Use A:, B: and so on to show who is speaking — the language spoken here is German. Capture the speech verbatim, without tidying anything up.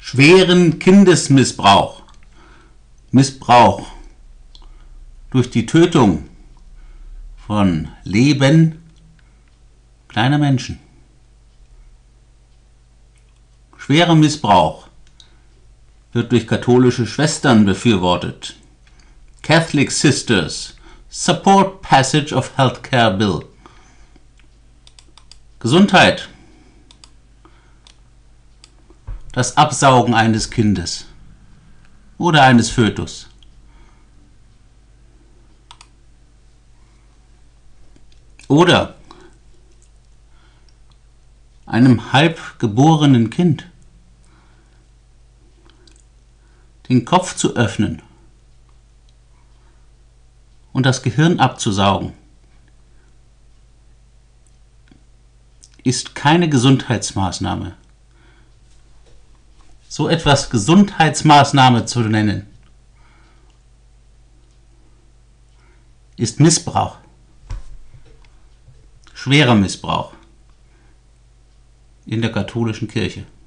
A: schweren Kindesmissbrauch, Missbrauch durch die Tötung von Leben kleiner Menschen. Schwerer Missbrauch wird durch katholische Schwestern befürwortet. Catholic Sisters support passage of Healthcare Bill. Gesundheit. Das Absaugen eines Kindes oder eines Fötus. Oder einem halb geborenen Kind den Kopf zu öffnen und das Gehirn abzusaugen, ist keine Gesundheitsmaßnahme. So etwas Gesundheitsmaßnahme zu nennen, ist Missbrauch, schwerer Missbrauch in der katholischen Kirche.